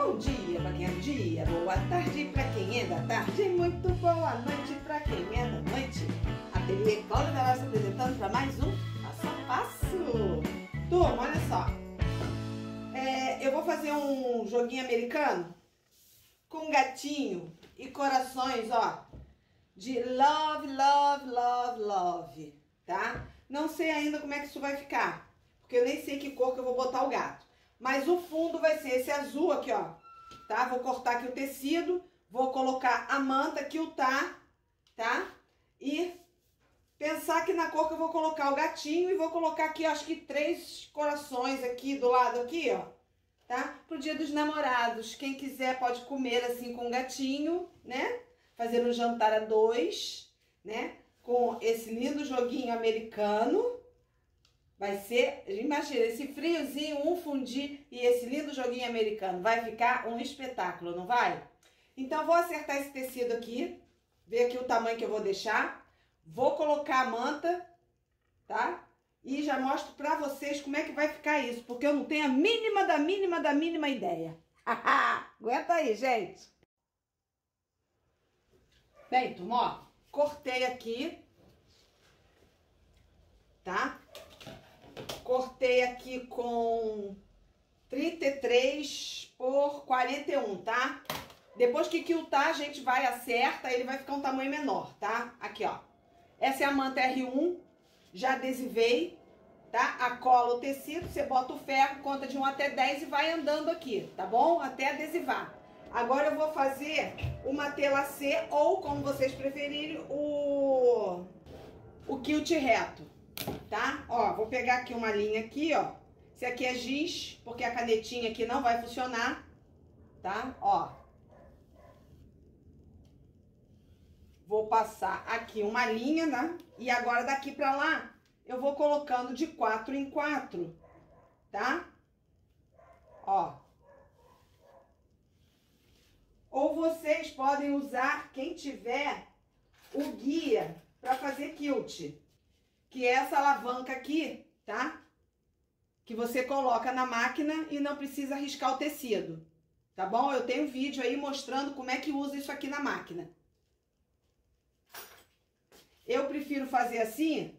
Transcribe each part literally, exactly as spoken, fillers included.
Bom dia pra quem é do dia, boa tarde pra quem é da tarde, muito boa noite pra quem é da noite. Ateliê Cláudia Veloz se apresentando para mais um Passo a Passo. Turma, olha só, é, eu vou fazer um joguinho americano com gatinho e corações, ó, de love, love, love, love, tá? Não sei ainda como é que isso vai ficar, porque eu nem sei que cor que eu vou botar o gato. Mas o fundo vai ser esse azul aqui, ó, tá? Vou cortar aqui o tecido, vou colocar a manta que o tá, tá? E pensar aqui na cor que eu vou colocar o gatinho e vou colocar aqui, acho que três corações aqui do lado aqui, ó, tá? Pro Dia dos Namorados. Quem quiser pode comer assim com o gatinho, né? Fazer um jantar a dois, né? Com esse lindo joguinho americano. Vai ser, imagina, esse friozinho, um fundi e esse lindo joguinho americano. Vai ficar um espetáculo, não vai? Então, vou acertar esse tecido aqui, ver aqui o tamanho que eu vou deixar. Vou colocar a manta, tá? E já mostro pra vocês como é que vai ficar isso, porque eu não tenho a mínima da mínima da mínima ideia. Aguenta aí, gente. Bem, turma, ó, cortei aqui, tá? Cortei aqui com trinta e três por quarenta e um, tá? Depois que quiltar, a gente vai, acerta, ele vai ficar um tamanho menor, tá? Aqui, ó. Essa é a manta R um, já adesivei, tá? Acola o tecido, você bota o ferro, conta de um até dez e vai andando aqui, tá bom? Até adesivar. Agora eu vou fazer uma tela C ou, como vocês preferirem, o, o quilt reto. Tá? Ó, vou pegar aqui uma linha aqui, ó. Esse aqui é giz, porque a canetinha aqui não vai funcionar, tá? Ó. Vou passar aqui uma linha, né? E agora daqui pra lá, eu vou colocando de quatro em quatro, tá? Ó. Ou vocês podem usar, quem tiver, o guia pra fazer quilt. Que é essa alavanca aqui, tá? Que você coloca na máquina e não precisa riscar o tecido, tá bom? Eu tenho um vídeo aí mostrando como é que usa isso aqui na máquina. Eu prefiro fazer assim.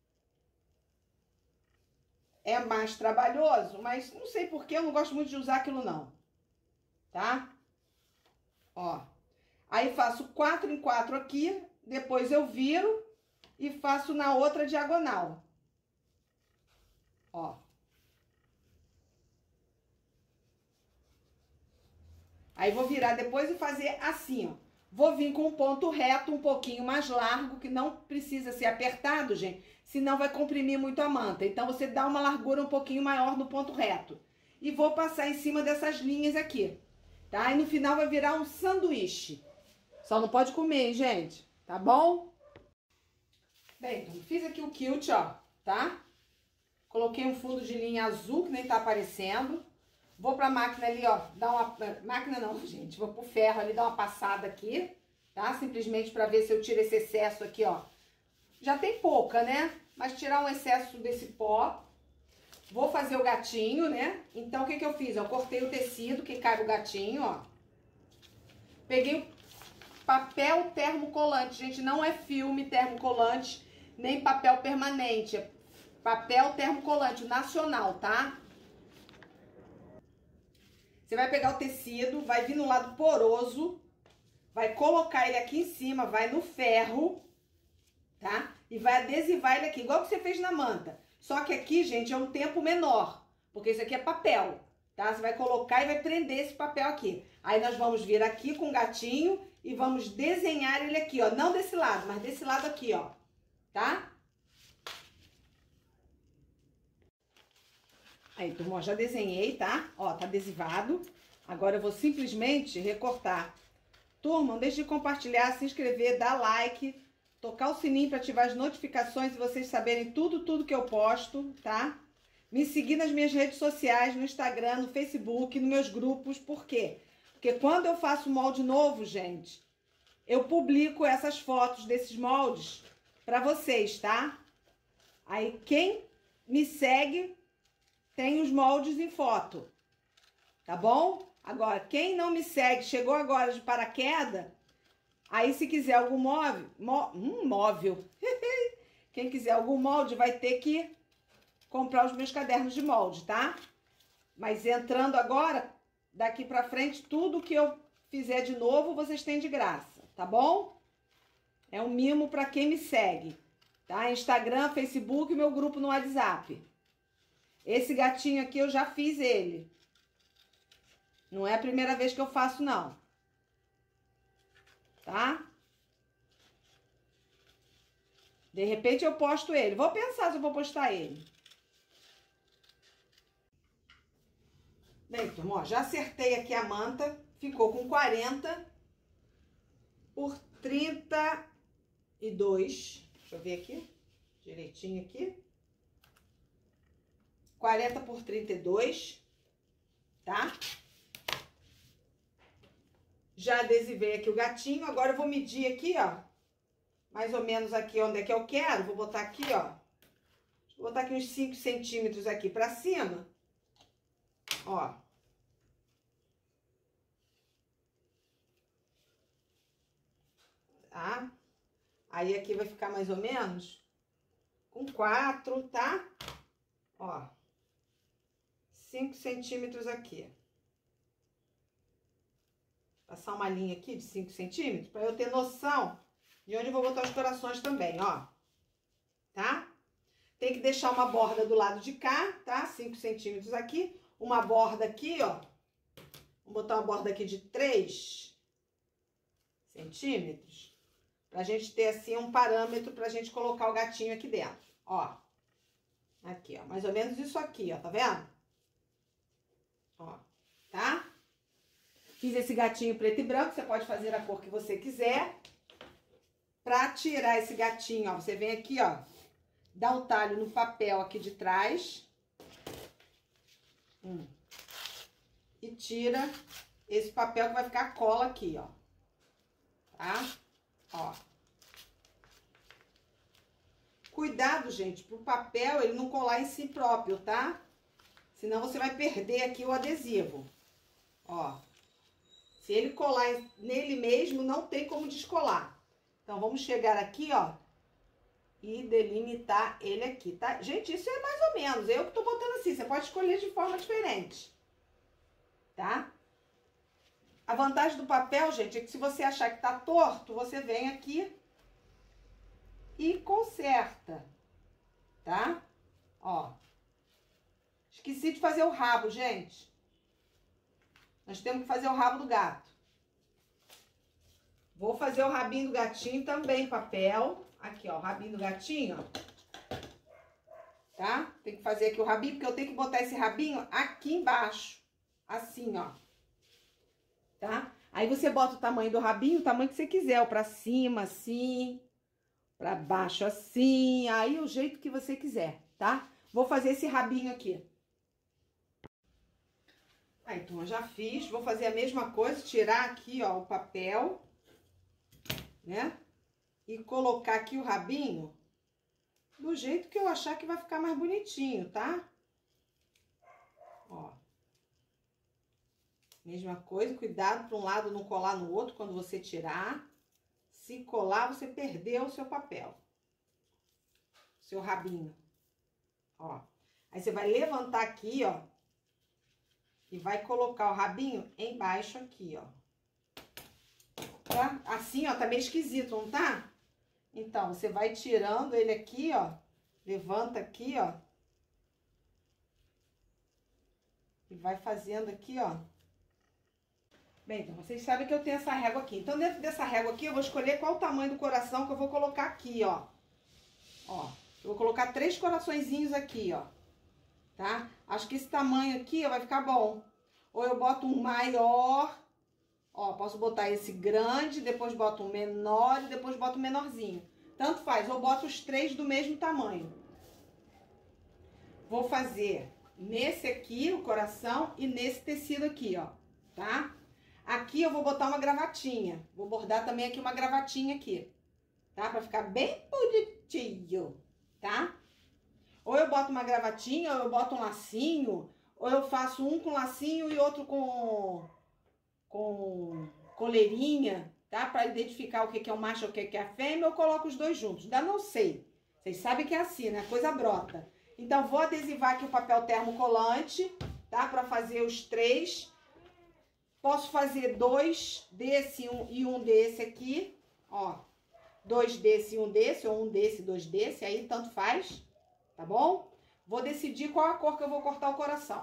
É mais trabalhoso, mas não sei por que eu não gosto muito de usar aquilo não, tá? Ó. Aí faço quatro em quatro aqui, depois eu viro e faço na outra diagonal. Ó. Aí vou virar depois e fazer assim, ó. Vou vir com um ponto reto um pouquinho mais largo, que não precisa ser apertado, gente, senão vai comprimir muito a manta. Então, você dá uma largura um pouquinho maior no ponto reto. E vou passar em cima dessas linhas aqui, tá? E no final vai virar um sanduíche. Só não pode comer, hein, gente? Tá bom? Bem, então, fiz aqui o quilt, ó, tá? Coloquei um fundo de linha azul, que nem tá aparecendo. Vou pra máquina ali, ó, dar uma... Máquina não, gente, vou pro ferro ali, dar uma passada aqui, tá? Simplesmente pra ver se eu tiro esse excesso aqui, ó. Já tem pouca, né? Mas tirar um excesso desse pó. Vou fazer o gatinho, né? Então, o que que eu fiz? Eu cortei o tecido que cabe o gatinho, ó. Peguei o papel termocolante, gente, não é filme termocolante, nem papel permanente, é papel termocolante nacional, tá? Você vai pegar o tecido, vai vir no lado poroso, vai colocar ele aqui em cima, vai no ferro, tá? E vai adesivar ele aqui, igual que você fez na manta. Só que aqui, gente, é um tempo menor, porque isso aqui é papel, tá? Você vai colocar e vai prender esse papel aqui. Aí nós vamos vir aqui com o gatinho e vamos desenhar ele aqui, ó. Não desse lado, mas desse lado aqui, ó. Tá? Aí, turma, já desenhei, tá? Ó, tá adesivado. Agora eu vou simplesmente recortar. Turma, não deixe de compartilhar, se inscrever, dar like, tocar o sininho para ativar as notificações e vocês saberem tudo, tudo que eu posto, tá? Me seguir nas minhas redes sociais, no Instagram, no Facebook, nos meus grupos. Por quê? Porque quando eu faço molde novo, gente, eu publico essas fotos desses moldes para vocês, tá? Aí quem me segue tem os moldes em foto, tá bom? Agora, quem não me segue, chegou agora de paraquedas, aí se quiser algum móvel, mó, hum, móvel, quem quiser algum molde vai ter que comprar os meus cadernos de molde, tá? Mas entrando agora, daqui pra frente, tudo que eu fizer de novo, vocês têm de graça, tá bom? É um mimo pra quem me segue, tá? Instagram, Facebook e meu grupo no WhatsApp. Esse gatinho aqui eu já fiz ele. Não é a primeira vez que eu faço, não. Tá? De repente eu posto ele. Vou pensar se eu vou postar ele. Bem, turma, ó, já acertei aqui a manta. Ficou com quarenta por trinta e dois. Deixa eu ver aqui. Direitinho aqui. quarenta por trinta e dois. Tá? Já adesivei aqui o gatinho. Agora eu vou medir aqui, ó. Mais ou menos aqui onde é que eu quero. Vou botar aqui, ó. Vou botar aqui uns cinco centímetros aqui pra cima. Ó. Tá? Aí aqui vai ficar mais ou menos com quatro, tá? Ó. cinco centímetros aqui. Passar uma linha aqui de cinco centímetros, para eu ter noção de onde eu vou botar os corações também, ó. Tá? Tem que deixar uma borda do lado de cá, tá? cinco centímetros aqui. Uma borda aqui, ó. Vou botar uma borda aqui de três centímetros. Pra gente ter, assim, um parâmetro pra gente colocar o gatinho aqui dentro, ó. Aqui, ó. Mais ou menos isso aqui, ó. Tá vendo? Ó. Tá? Fiz esse gatinho preto e branco, você pode fazer a cor que você quiser. Pra tirar esse gatinho, ó, você vem aqui, ó, dá um talho no papel aqui de trás. Hum, e tira esse papel que vai ficar cola aqui, ó. Tá? Ó. Cuidado, gente, pro papel ele não colar em si próprio, tá? Senão você vai perder aqui o adesivo. Ó. Se ele colar nele mesmo, não tem como descolar. Então, vamos chegar aqui, ó, e delimitar ele aqui, tá? Gente, isso é mais ou menos. Eu que tô botando assim. Você pode escolher de forma diferente, tá? A vantagem do papel, gente, é que se você achar que tá torto, você vem aqui e conserta, tá? Ó. Esqueci de fazer o rabo, gente. Nós temos que fazer o rabo do gato. Vou fazer o rabinho do gatinho também, papel. Aqui, ó, o rabinho do gatinho, ó. Tá? Tem que fazer aqui o rabinho, porque eu tenho que botar esse rabinho aqui embaixo. Assim, ó. Tá? Aí você bota o tamanho do rabinho, o tamanho que você quiser. Ó, pra cima, assim. Pra baixo, assim. Aí, o jeito que você quiser, tá? Vou fazer esse rabinho aqui. Aí, então, eu já fiz. Vou fazer a mesma coisa, tirar aqui, ó, o papel, né? E colocar aqui o rabinho do jeito que eu achar que vai ficar mais bonitinho, tá? Ó. Mesma coisa, cuidado para um lado não colar no outro quando você tirar. Se colar, você perdeu o seu papel. Seu rabinho. Ó. Aí você vai levantar aqui, ó. E vai colocar o rabinho embaixo aqui, ó. Tá? Assim, ó, tá meio esquisito, não tá? Então, você vai tirando ele aqui, ó. Levanta aqui, ó. E vai fazendo aqui, ó. Bem, então, vocês sabem que eu tenho essa régua aqui. Então, dentro dessa régua aqui, eu vou escolher qual o tamanho do coração que eu vou colocar aqui, ó. Ó, eu vou colocar três coraçõezinhos aqui, ó. Tá? Acho que esse tamanho aqui, ó, vai ficar bom. Ou eu boto um maior, ó, posso botar esse grande, depois boto um menor e depois boto um menorzinho. Tanto faz, eu boto os três do mesmo tamanho. Vou fazer nesse aqui, o coração, e nesse tecido aqui, ó, tá? Aqui eu vou botar uma gravatinha. Vou bordar também aqui uma gravatinha aqui, tá? Pra ficar bem bonitinho, tá? Ou eu boto uma gravatinha, ou eu boto um lacinho, ou eu faço um com lacinho e outro com, coleirinha, tá? Para identificar o que é o macho e o que é a fêmea, eu coloco os dois juntos. Ainda não sei. Vocês sabem que é assim, né? A coisa brota. Então, vou adesivar aqui o papel termocolante, tá? Para fazer os três. Posso fazer dois desse um, e um desse aqui, ó. Dois desse e um desse, ou um desse e dois desse, aí tanto faz, tá bom? Vou decidir qual a cor que eu vou cortar o coração.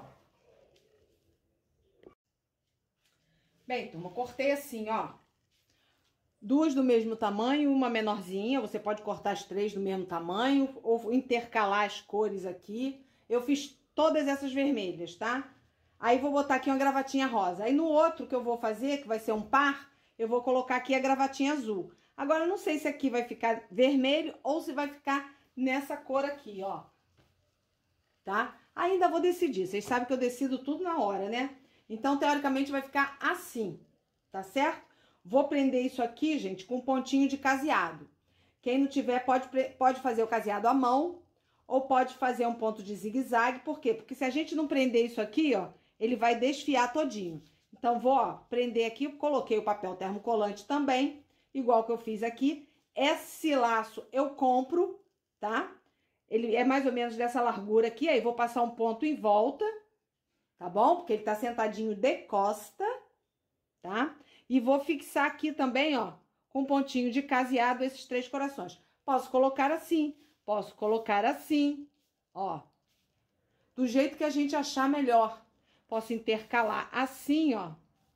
Bem, turma, cortei assim, ó. Duas do mesmo tamanho, uma menorzinha. Você pode cortar as três do mesmo tamanho ou intercalar as cores aqui. Eu fiz todas essas vermelhas, tá? Aí vou botar aqui uma gravatinha rosa. Aí no outro que eu vou fazer, que vai ser um par, eu vou colocar aqui a gravatinha azul. Agora eu não sei se aqui vai ficar vermelho ou se vai ficar nessa cor aqui, ó. Tá? Ainda vou decidir. Vocês sabem que eu decido tudo na hora, né? Então, teoricamente, vai ficar assim, tá certo? Vou prender isso aqui, gente, com um pontinho de caseado. Quem não tiver, pode, pode fazer o caseado à mão ou pode fazer um ponto de zigue-zague. Por quê? Porque se a gente não prender isso aqui, ó, ele vai desfiar todinho. Então, vou, ó, prender aqui, coloquei o papel termocolante também, igual que eu fiz aqui. Esse laço eu compro, tá? Ele é mais ou menos dessa largura aqui, aí vou passar um ponto em volta, tá bom? Porque ele tá sentadinho de costa, tá? E vou fixar aqui também, ó, com um pontinho de caseado esses três corações. Posso colocar assim, posso colocar assim, ó. Do jeito que a gente achar melhor. Posso intercalar assim, ó.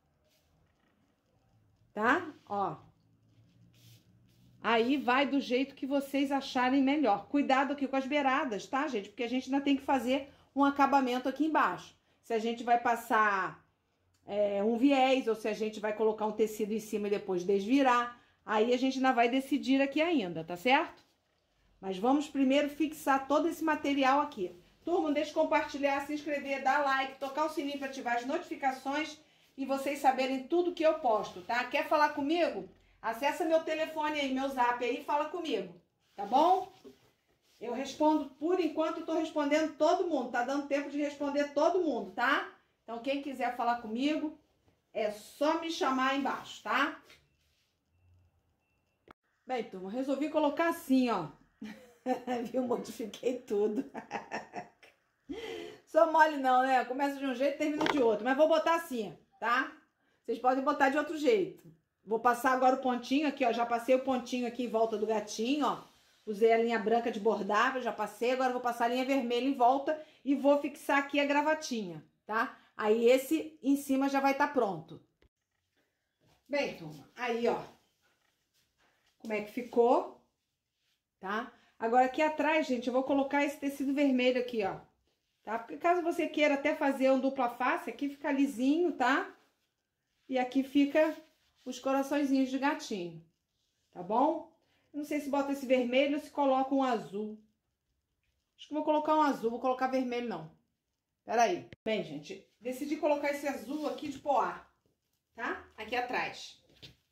Tá? Ó. Aí vai do jeito que vocês acharem melhor. Cuidado aqui com as beiradas, tá, gente? Porque a gente ainda tem que fazer um acabamento aqui embaixo. Se a gente vai passar é, um viés ou se a gente vai colocar um tecido em cima e depois desvirar. Aí a gente ainda vai decidir aqui ainda, tá certo? Mas vamos primeiro fixar todo esse material aqui. Turma, não deixe de compartilhar, se inscrever, dar like, tocar o sininho para ativar as notificações e vocês saberem tudo que eu posto, tá? Quer falar comigo? Acessa meu telefone aí, meu zap aí e fala comigo, tá bom? Eu respondo, por enquanto, eu tô respondendo todo mundo, tá dando tempo de responder todo mundo, tá? Então, quem quiser falar comigo, é só me chamar aí embaixo, tá? Bem, turma, resolvi colocar assim, ó. Viu? Modifiquei tudo. Sou mole não, né? Começa de um jeito e termina de outro. Mas vou botar assim, tá? Vocês podem botar de outro jeito. Vou passar agora o pontinho aqui, ó. Já passei o pontinho aqui em volta do gatinho, ó. Usei a linha branca de bordar, já passei. Agora vou passar a linha vermelha em volta e vou fixar aqui a gravatinha, tá? Aí esse em cima já vai estar pronto. Bem, turma, aí, ó. Como é que ficou, tá? Agora aqui atrás, gente, eu vou colocar esse tecido vermelho aqui, ó. Tá? Porque caso você queira até fazer um dupla face, aqui fica lisinho, tá? E aqui fica os coraçõezinhos de gatinho, tá bom? Não sei se bota esse vermelho ou se coloca um azul. Acho que vou colocar um azul, vou colocar vermelho não. Peraí. Bem, gente, decidi colocar esse azul aqui de poá, tá? Aqui atrás.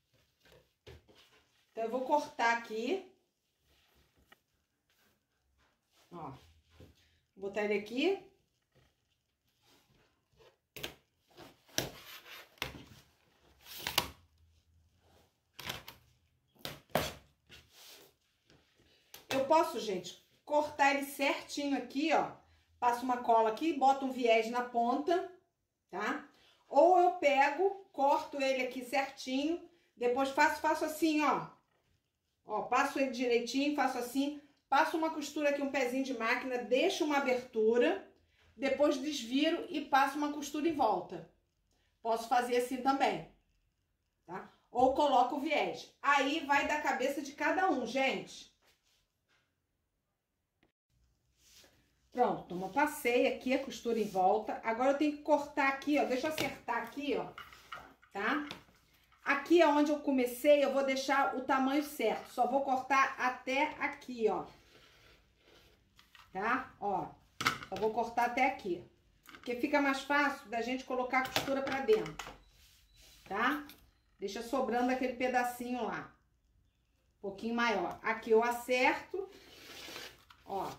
Então, eu vou cortar aqui. Ó. Vou botar ele aqui. Eu posso, gente, cortar ele certinho aqui, ó. Passo uma cola aqui, boto um viés na ponta, tá? Ou eu pego, corto ele aqui certinho, depois faço, faço assim, ó. Ó, passo ele direitinho, faço assim, passo uma costura aqui, um pezinho de máquina, deixo uma abertura, depois desviro e passo uma costura em volta. Posso fazer assim também, tá? Ou coloco o viés. Aí vai da cabeça de cada um, gente. Pronto, turma, passei aqui a costura em volta. Agora eu tenho que cortar aqui, ó. Deixa eu acertar aqui, ó, tá? Aqui é onde eu comecei, eu vou deixar o tamanho certo. Só vou cortar até aqui, ó. Tá? Ó, só vou cortar até aqui. Porque fica mais fácil da gente colocar a costura pra dentro. Tá? Deixa sobrando aquele pedacinho lá. Um pouquinho maior. Aqui eu acerto. Ó.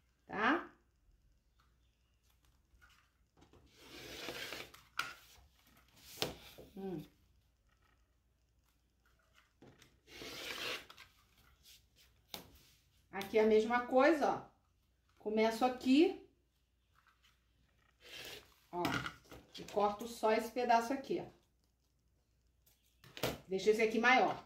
Tá? aqui é a mesma coisa, ó. Começo aqui, ó, e corto só esse pedaço aqui, ó. Deixa esse aqui maior.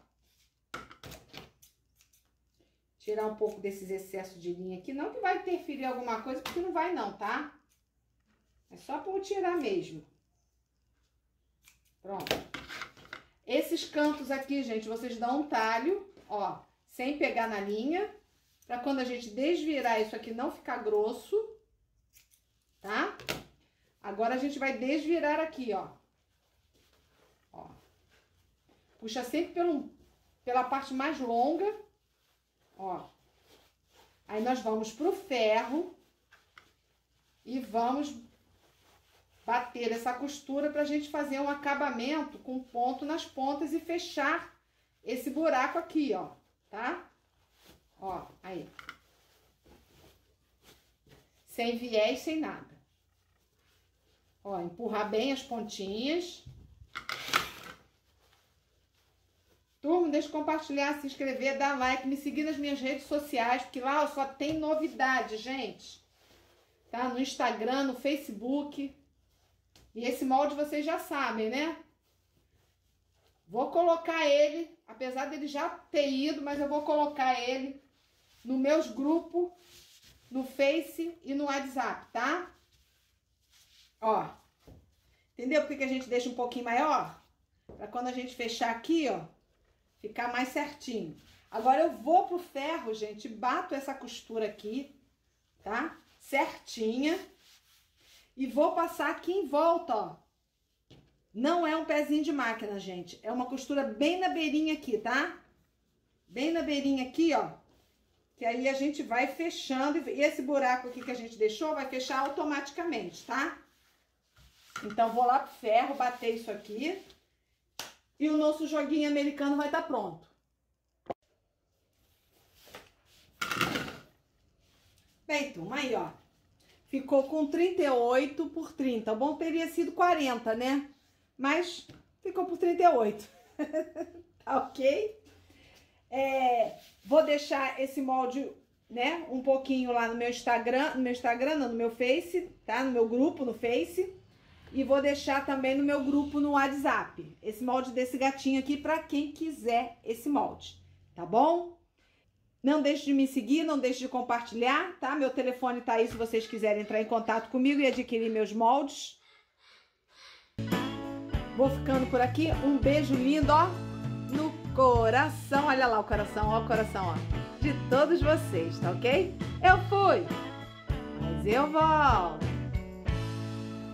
Tirar um pouco desses excessos de linha aqui. Não que vai interferir em alguma coisa, porque não vai não, tá? É só por tirar mesmo. Pronto. Esses cantos aqui, gente, vocês dão um talho, ó, sem pegar na linha, pra quando a gente desvirar isso aqui não ficar grosso, tá? Agora a gente vai desvirar aqui, ó. Ó. Puxa sempre pelo, pela parte mais longa, ó. Aí nós vamos pro ferro e vamos bater essa costura pra gente fazer um acabamento com ponto nas pontas e fechar esse buraco aqui, ó, tá? Ó, aí. Sem viés, sem nada. Ó, empurrar bem as pontinhas. Turma, deixa eu compartilhar, se inscrever, dar like, me seguir nas minhas redes sociais, porque lá ó, só tem novidade, gente. Tá? No Instagram, no Facebook. E esse molde vocês já sabem, né? Vou colocar ele, apesar dele já ter ido, mas eu vou colocar ele nos meus grupos, no Face e no WhatsApp, tá? Ó, entendeu por que a gente deixa um pouquinho maior? Pra quando a gente fechar aqui, ó, ficar mais certinho. Agora eu vou pro ferro, gente, bato essa costura aqui, tá? Certinha. E vou passar aqui em volta, ó. Não é um pezinho de máquina, gente. É uma costura bem na beirinha aqui, tá? Bem na beirinha aqui, ó. Que aí a gente vai fechando. E esse buraco aqui que a gente deixou vai fechar automaticamente, tá? Então, vou lá pro ferro, bater isso aqui. E o nosso joguinho americano vai estar pronto. Bem, turma, aí, ó. Ficou com trinta e oito por trinta. O bom teria sido quarenta, né? Mas ficou por trinta e oito. Tá ok? É, vou deixar esse molde, né, um pouquinho lá no meu Instagram, no meu Instagram, não, no meu Face, tá? No meu grupo, no Face. E vou deixar também no meu grupo no WhatsApp. Esse molde desse gatinho aqui pra quem quiser esse molde, tá bom? Não deixe de me seguir, não deixe de compartilhar, tá? Meu telefone tá aí se vocês quiserem entrar em contato comigo e adquirir meus moldes. Vou ficando por aqui. Um beijo lindo, ó, no coração. Olha lá o coração, ó o coração, ó, de todos vocês, tá ok? Eu fui, mas eu volto.